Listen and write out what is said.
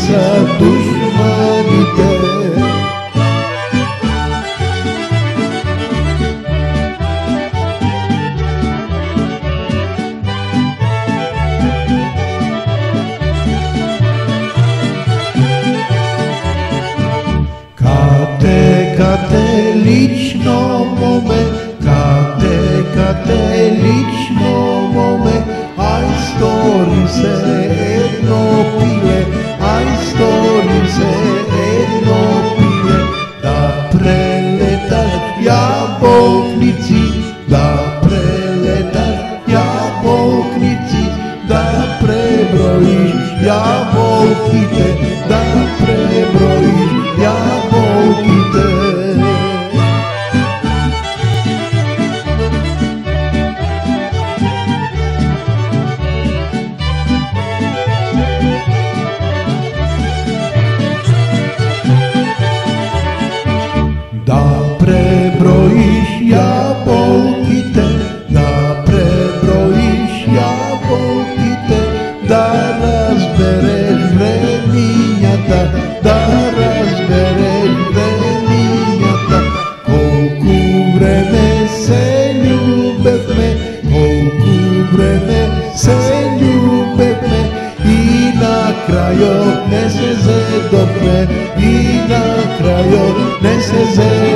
са душманите. Кате лично моме, кате лично моме, ай стори се едно пиле, ай стори се едно пиле, да прелеташ ябълкници, да прелеташ ябълкници, да преброиш ябълките, да преброиш ябълките. Да преброиш ябълките, да преброиш ябълките, да разбереш временята, да разбереш временята. Колко време се любехме, колко време се любехме, и накрая не се зедохме, и накрая не се зедохме.